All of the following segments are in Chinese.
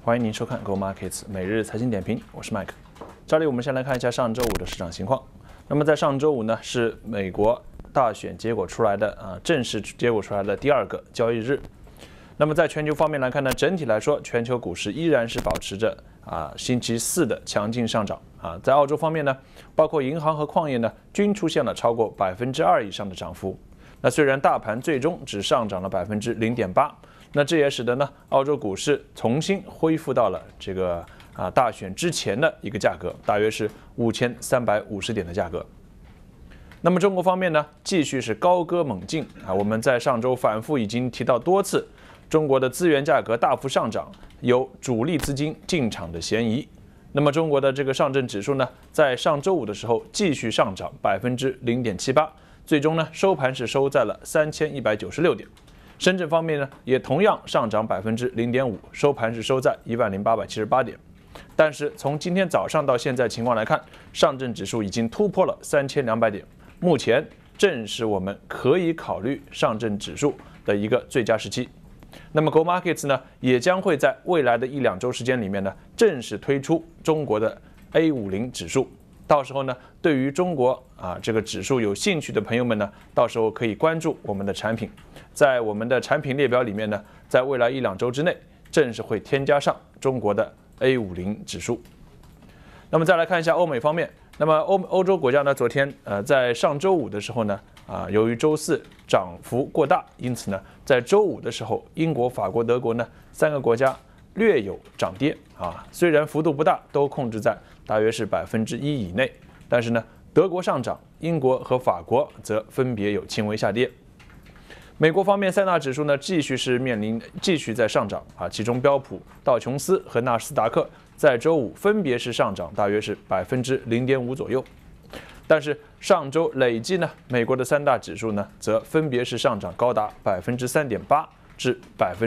欢迎您收看 Go Markets 每日财经点评，我是 Mike。这里我们先来看一下上周五的市场情况。那么在上周五呢，是美国大选结果出来的正式结果出来的第二个交易日。那么在全球方面来看呢，整体来说，全球股市依然是保持着星期四的强劲上涨在澳洲方面呢，包括银行和矿业呢，均出现了超过2%以上的涨幅。那虽然大盘最终只上涨了0.8%，那这也使得呢，澳洲股市重新恢复到了这个大选之前的一个价格，大约是5350点的价格。那么中国方面呢，继续是高歌猛进我们在上周反复已经提到多次，中国的资源价格大幅上涨，有主力资金进场的嫌疑。那么中国的这个上证指数呢，在上周五的时候继续上涨0.78%，最终呢收盘是收在了3196点。深圳方面呢，也同样上涨0.5%，收盘是收在10878点。但是从今天早上到现在情况来看，上证指数已经突破了3200点，目前正是我们可以考虑上证指数的一个最佳时期。那么 Go Markets 呢，也将会在未来的1-2周时间里面呢，正式推出中国的 A50 指数。到时候呢，对于中国这个指数有兴趣的朋友们呢，到时候可以关注我们的产品，在我们的产品列表里面呢，在未来1-2周之内，正式会添加上中国的 A50 指数。那么再来看一下欧美方面，那么欧洲国家呢，昨天在上周五的时候呢，由于周四涨幅过大，因此呢，在周五的时候，英国、法国、德国呢3个国家略有涨跌虽然幅度不大，都控制在大约是1%以内，但是呢，德国上涨，英国和法国则分别有轻微下跌。美国方面3大指数呢，继续在上涨其中标普、道琼斯和纳斯达克在周五分别是上涨大约是0.5%左右。但是上周累计呢，美国的3大指数呢，则分别是上涨高达3.8%至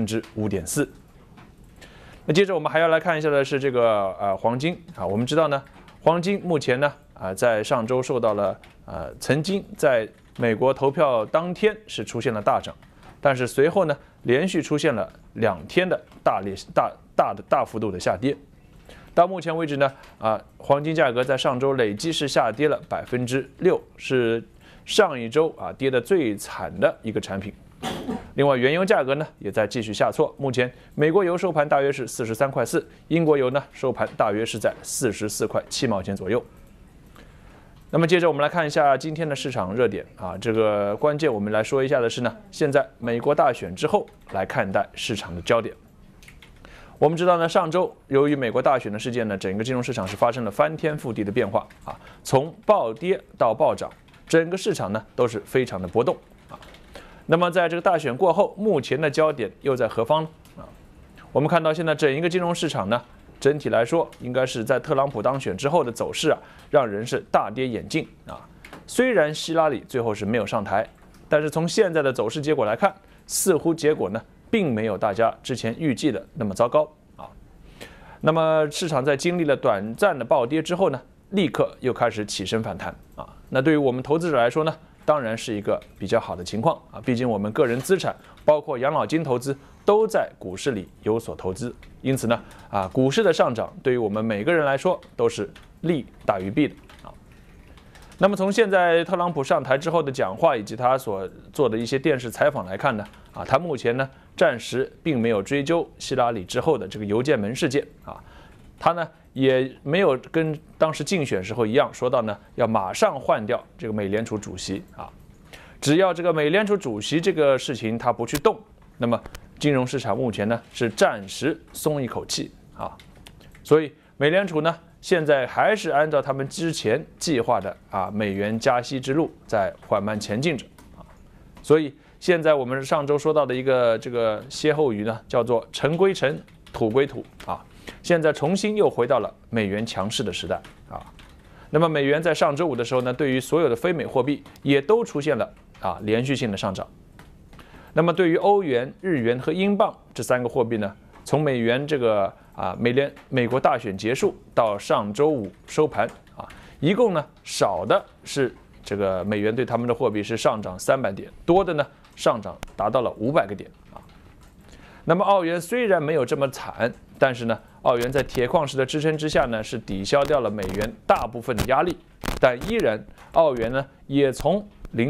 5.4%。那接着我们还要来看一下的是这个黄金我们知道呢，黄金目前呢在上周受到了曾经在美国投票当天是出现了大涨，但是随后呢连续出现了2天的大幅度的下跌。到目前为止呢黄金价格在上周累计是下跌了6%，是上一周跌得最惨的一个产品。另外原油价格呢也在继续下挫，目前美国油收盘大约是43.4块，英国油呢收盘大约是在44.7块左右。那么接着我们来看一下今天的市场热点这个关键我们来说一下的是呢，现在美国大选之后来看待市场的焦点。我们知道呢，上周由于美国大选的事件呢，整个金融市场是发生了翻天覆地的变化从暴跌到暴涨，整个市场呢都是非常的波动那么在这个大选过后，目前的焦点又在何方呢我们看到现在整一个金融市场呢，整体来说应该是在特朗普当选之后的走势让人是大跌眼镜虽然希拉里最后是没有上台，但是从现在的走势结果来看，似乎结果呢并没有大家之前预计的那么糟糕那么市场在经历了短暂的暴跌之后呢，立刻又开始起身反弹那对于我们投资者来说呢，当然是一个比较好的情况毕竟我们个人资产包括养老金投资都在股市里有所投资，因此呢股市的上涨对于我们每个人来说都是利大于弊的那么从现在特朗普上台之后的讲话以及他所做的一些电视采访来看呢他目前呢暂时并没有追究希拉里之后的这个邮件门事件他呢也没有跟当时竞选时候一样说到呢要马上换掉这个美联储主席只要这个美联储主席这个事情他不去动，那么金融市场目前呢是暂时松一口气所以美联储呢现在还是按照他们之前计划的美元加息之路在缓慢前进着所以现在我们上周说到的一个这个歇后语呢，叫做尘归尘，土归土现在重新又回到了美元强势的时代那么美元在上周五的时候呢，对于所有的非美货币也都出现了连续性的上涨。那么对于欧元、日元和英镑这3个货币呢，从美元这个美国大选结束到上周五收盘一共呢少的是这个美元对他们的货币是上涨300点，多的呢上涨达到了500个点那么澳元虽然没有这么惨， 但是呢，澳元在铁矿石的支撑之下呢，是抵消掉了美元大部分的压力，但依然澳元呢也从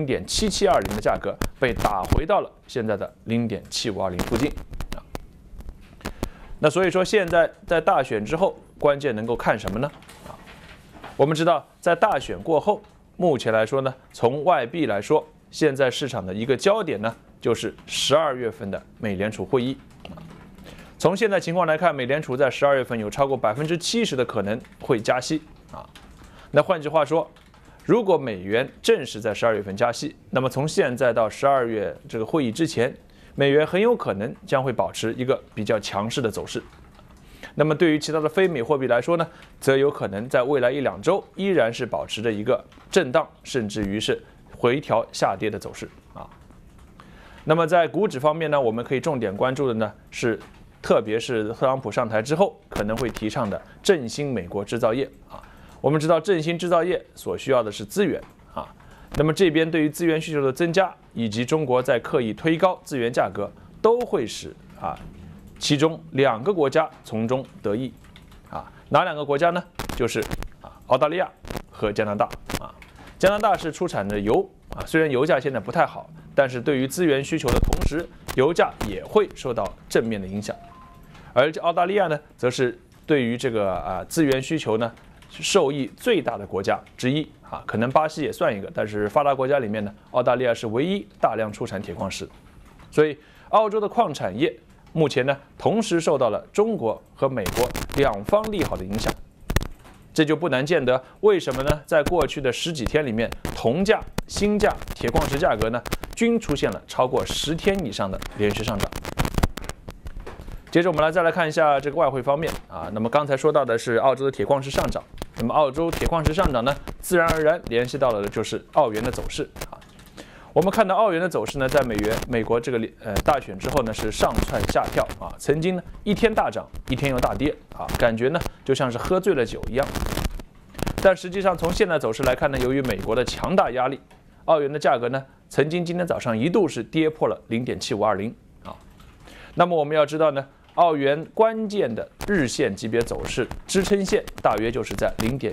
0.7720的价格被打回到了现在的0.7520附近啊。那所以说现在在大选之后，关键能够看什么呢？我们知道在大选过后，目前来说呢，从外币来说，现在市场的一个焦点呢，就是12月份的美联储会议。从现在情况来看，美联储在12月份有超过70%的可能会加息啊。那换句话说，如果美元正式在12月份加息，那么从现在到12月这个会议之前，美元很有可能将会保持一个比较强势的走势。那么对于其他的非美货币来说呢，则有可能在未来1-2周依然是保持着一个震荡，甚至于是回调下跌的走势啊。那么在股指方面呢，我们可以重点关注的呢是，特别是特朗普上台之后可能会提倡的振兴美国制造业啊。我们知道振兴制造业所需要的是资源啊，那么这边对于资源需求的增加，以及中国在刻意推高资源价格，都会使其中2个国家从中得益啊。哪2个国家呢？就是澳大利亚和加拿大啊。加拿大是出产的油啊，虽然油价现在不太好，但是对于资源需求的同时，油价也会受到正面的影响。而澳大利亚呢，则是对于这个资源需求呢受益最大的国家之一啊，可能巴西也算一个，但是发达国家里面呢，澳大利亚是唯一大量出产铁矿石，所以澳洲的矿产业目前呢，同时受到了中国和美国2方利好的影响。这就不难见得为什么呢？在过去的10几天里面，铜价、锌价、铁矿石价格呢，均出现了超过10天以上的连续上涨。接着我们再来看一下这个外汇方面啊。那么刚才说到的是澳洲的铁矿石上涨，那么澳洲铁矿石上涨呢，自然而然联系到了的就是澳元的走势啊。我们看到澳元的走势呢，在美国这个大选之后呢，是上蹿下跳啊，曾经呢一天大涨，一天又大跌啊，感觉呢就像是喝醉了酒一样。但实际上从现在走势来看呢，由于美国的强大压力，澳元的价格呢，曾经今天早上一度是跌破了0.7520啊。那么我们要知道呢，澳元关键的日线级别走势支撑线大约就是在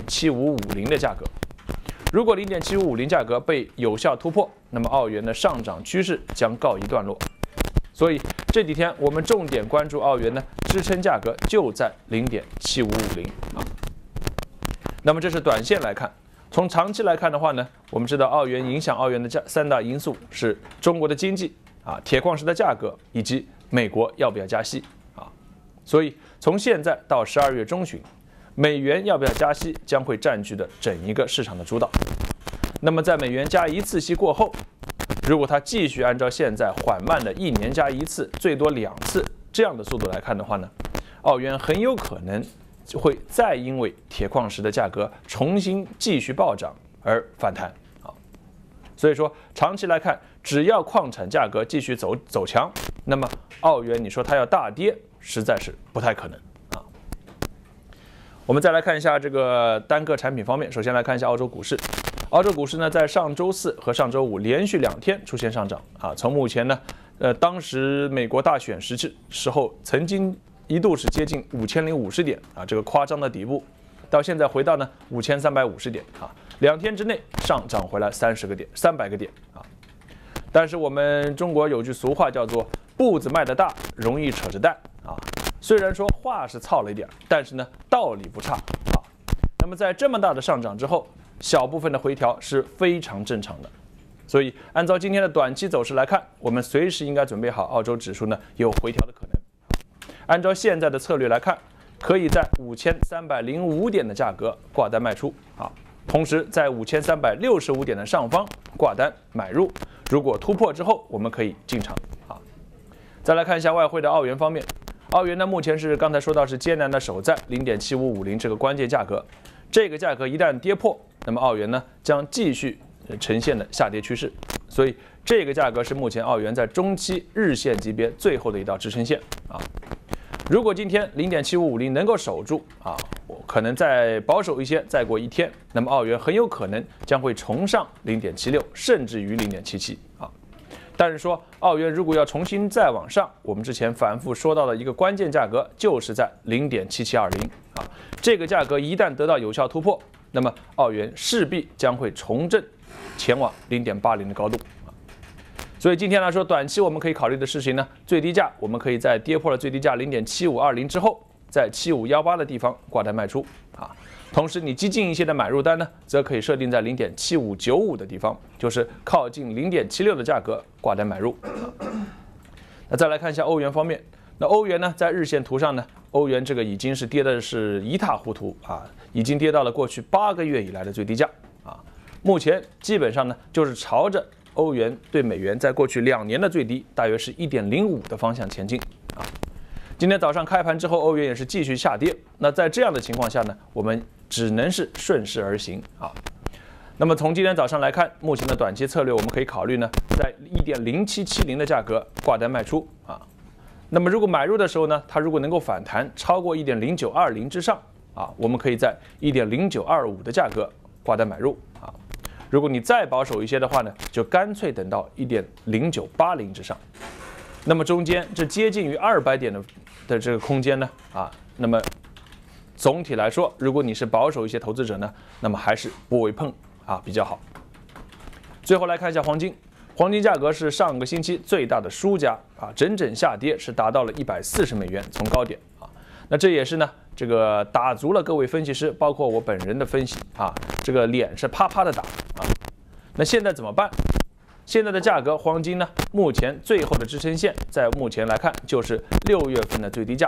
0.7550的价格。如果0.7550价格被有效突破，那么澳元的上涨趋势将告一段落。所以这几天我们重点关注澳元呢，支撑价格就在0.7550啊。那么这是短线来看，从长期来看的话呢，我们知道澳元影响澳元的3大因素是中国的经济啊、铁矿石的价格以及美国要不要加息啊。所以从现在到12月中旬，美元要不要加息将会占据的整一个市场的主导。那么在美元加1次息过后，如果它继续按照现在缓慢的1年加1次，最多2次这样的速度来看的话呢，澳元很有可能会再因为铁矿石的价格重新继续暴涨而反弹啊。所以说长期来看，只要矿产价格继续走强，那么澳元你说它要大跌，实在是不太可能。我们再来看一下这个单个产品方面，首先来看一下澳洲股市。澳洲股市呢，在上周4和上周5连续2天出现上涨啊。从目前呢，当时美国大选时候曾经一度是接近5050点啊，这个夸张的底部，到现在回到呢5350点啊，2天之内上涨回来300个点啊。但是我们中国有句俗话叫做步子迈得大，容易扯着蛋啊。虽然说话是糙了一点，但是呢道理不差啊。那么在这么大的上涨之后，小部分的回调是非常正常的。所以按照今天的短期走势来看，我们随时应该准备好澳洲指数呢有回调的可能。按照现在的策略来看，可以在5305点的价格挂单卖出啊，同时在5365点的上方挂单买入。如果突破之后，我们可以进场啊。再来看一下外汇的澳元方面。澳元呢，目前是刚才说到是艰难的守在0.7550这个关键价格，这个价格一旦跌破，那么澳元呢将继续呈现的下跌趋势，所以这个价格是目前澳元在中期日线级别最后的一道支撑线啊。如果今天0.7550能够守住啊，可能再保守一些，再过1天，那么澳元很有可能将会重上0.76，甚至于0.77啊。 但是说澳元如果要重新再往上，我们之前反复说到的一个关键价格就是在0.7720啊，这个价格一旦得到有效突破，那么澳元势必将会重振前往0.80的高度啊。所以今天来说，短期我们可以考虑的事情呢，最低价我们可以在跌破了最低价0.7520之后，在7518的地方挂单卖出啊。同时，你激进一些的买入单呢，则可以设定在0.7595的地方，就是靠近0.76的价格挂单买入。那再来看一下欧元方面，那欧元呢，在日线图上呢，欧元这个已经是跌的是一塌糊涂啊，已经跌到了过去8个月以来的最低价啊。目前基本上呢，就是朝着欧元对美元在过去2年的最低，大约是1.05的方向前进啊。今天早上开盘之后，欧元也是继续下跌。那在这样的情况下呢，我们只能是顺势而行啊。那么从今天早上来看，目前的短期策略我们可以考虑呢，在1.0770的价格挂单卖出啊。那么如果买入的时候呢，它如果能够反弹超过1.0920之上啊，我们可以在1.0925的价格挂单买入啊。如果你再保守一些的话呢，就干脆等到1.0980之上。那么中间这接近于200点的这个空间呢啊，那么总体来说，如果你是保守一些投资者呢，那么还是不为碰啊比较好。最后来看一下黄金，黄金价格是上个星期最大的输家啊，整整下跌是达到了140美元，从高点啊。那这也是呢，这个打足了各位分析师，包括我本人的分析啊，这个脸是啪啪的打啊。那现在怎么办？现在的价格，黄金呢，目前最后的支撑线，在目前来看就是6月份的最低价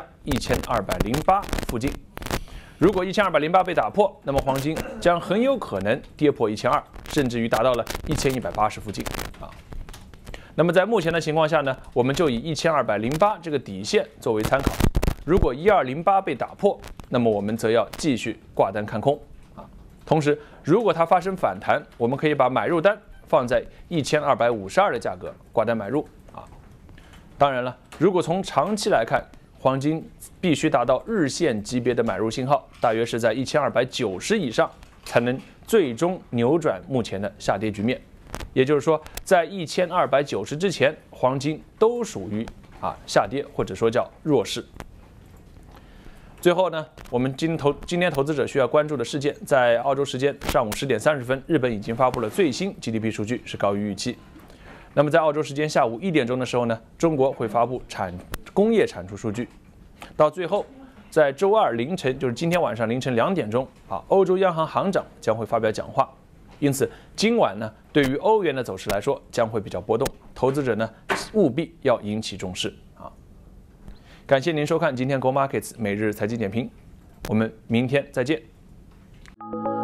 1208附近。如果1208被打破，那么黄金将很有可能跌破1200，甚至于达到了1180附近啊。那么在目前的情况下呢，我们就以1208这个底线作为参考。如果1208被打破，那么我们则要继续挂单看空啊。同时，如果它发生反弹，我们可以把买入单放在1252的价格挂单买入啊。当然了，如果从长期来看，黄金必须达到日线级别的买入信号，大约是在1290以上，才能最终扭转目前的下跌局面。也就是说，在1290之前，黄金都属于下跌或者说叫弱势。最后呢，我们今天投资者需要关注的事件，在澳洲时间上午10点30分，日本已经发布了最新 GDP 数据，是高于预期。那么在澳洲时间下午1点钟的时候呢，中国会发布工业产出数据。到最后，在周二凌晨，就是今天晚上凌晨2点钟欧洲央行行长将会发表讲话。因此，今晚呢，对于欧元的走势来说，将会比较波动，投资者呢务必要引起重视啊。感谢您收看今天 Go Markets 每日财经点评，我们明天再见。